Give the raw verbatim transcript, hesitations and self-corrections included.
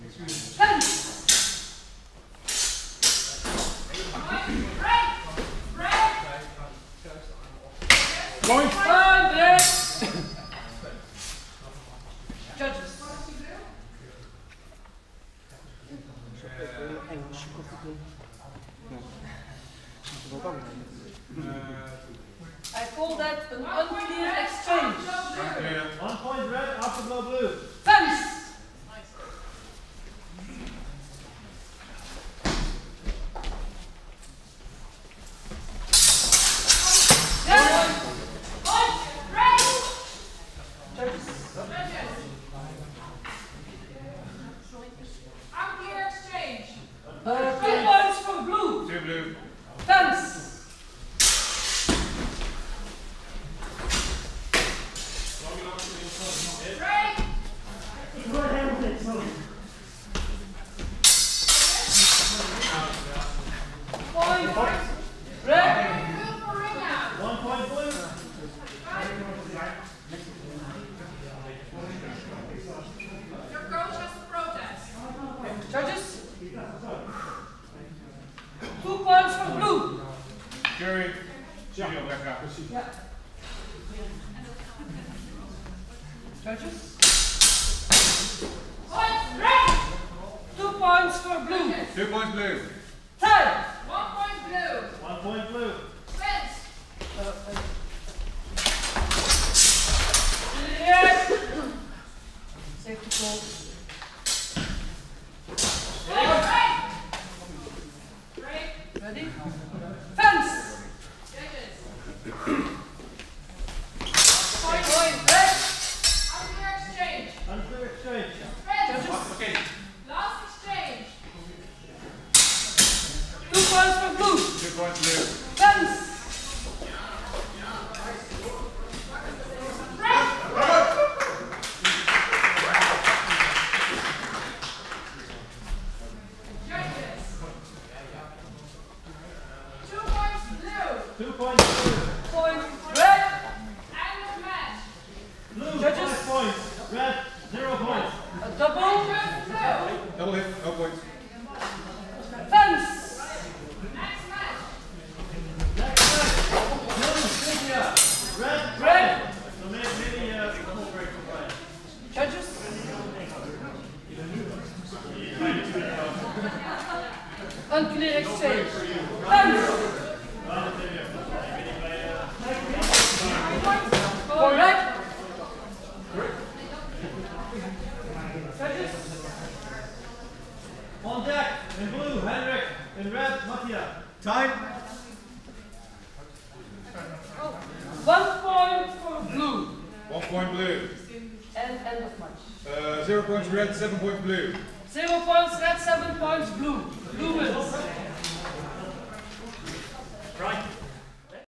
Point. Judges. I call that an unclear exchange. One point red, afterglow blue. Fence. Unclear exchange. Uh, two points for blue. Two blue. Fence. Break. Point. Red. Blue for ring out. One point blue. Your coach has to protest. Judges. Two points for blue. Jury. Jury op weg gaan. Yeah. Judges. Point red. Two points for blue. Two points blue. Tie. One point blue. One point blue. Fence. Yes. Safety call. Break. Break. Ready? Fence. Judges. Point. Point. Red. Unclear exchange. Unclear exchange. Fence. Last exchange. Two points for blue. Two points blue. Fence. Judges. Two points blue. Two points blue. Point. Red. End of match. Blue, Judges. five points. Red, zero points. A double. Just blue. Double hit. No points. Fence. Next match. Next match. Blue, Cynthia. Red, Red. So maybe, maybe uh, double break for play. Judges. Unclear exchange. Fence. Point. Red. Judges. On deck, in blue, Henrik. In red, Mattia. Time. One point for blue. One point blue. And end of match. Uh, zero points red. Seven points blue. Zero points red, seven points blue. Blue wins. Right.